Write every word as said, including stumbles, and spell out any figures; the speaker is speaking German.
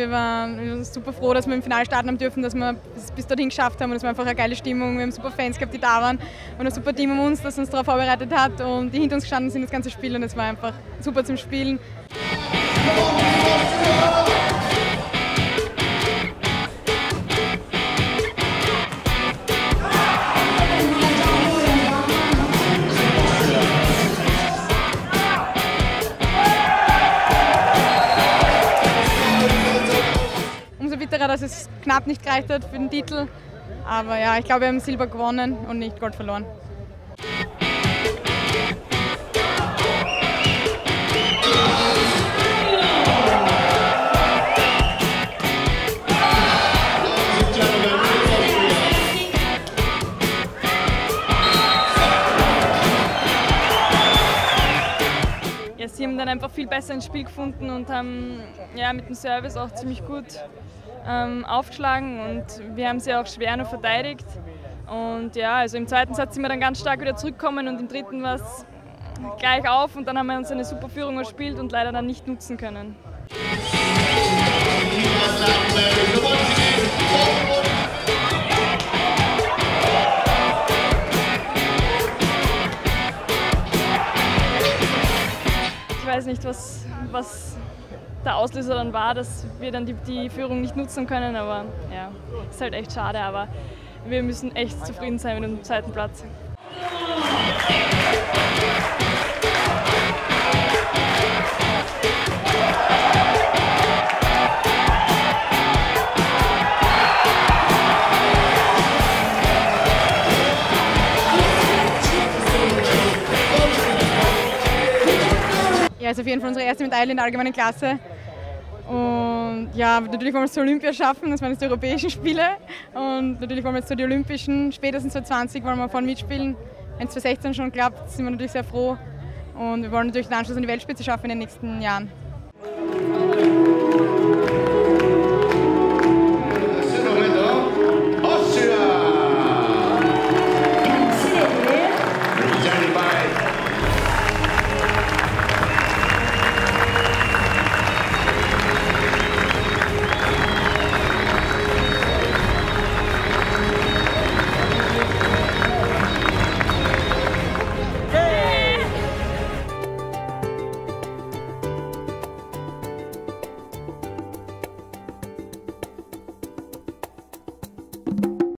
wir waren, wir waren super froh, dass wir im Finale starten haben dürfen, dass wir es bis dorthin geschafft haben und es war einfach eine geile Stimmung. Wir haben super Fans gehabt, die da waren und ein super Team um uns, das uns darauf vorbereitet hat und die hinter uns gestanden sind das ganze Spiel und es war einfach super zum Spielen. Umso bitterer, dass es knapp nicht gereicht hat für den Titel. Aber ja, ich glaube, wir haben Silber gewonnen und nicht Gold verloren. Ja, sie haben dann einfach viel besser ins Spiel gefunden und haben ja, mit dem Service auch ziemlich gut ähm, aufgeschlagen und wir haben sie auch schwer noch verteidigt. Und ja, also im zweiten Satz sind wir dann ganz stark wieder zurückgekommen und im dritten war es gleich auf und dann haben wir uns eine super Führung gespielt und leider dann nicht nutzen können. Ich weiß nicht, was, was der Auslöser dann war, dass wir dann die, die Führung nicht nutzen können, aber ja, ist halt echt schade, aber wir müssen echt zufrieden sein mit dem zweiten Platz. Ja, ist auf jeden Fall unsere erste Medaille in der allgemeinen Klasse. Und ja, natürlich wollen wir es zur Olympia schaffen, das waren jetzt die Europäischen Spiele. Und natürlich wollen wir jetzt zu den Olympischen, spätestens zwanzig zwanzig wollen wir vorne mitspielen. Wenn es zwanzig sechzehn schon klappt, sind wir natürlich sehr froh. Und wir wollen natürlich den Anschluss an die Weltspitze schaffen in den nächsten Jahren.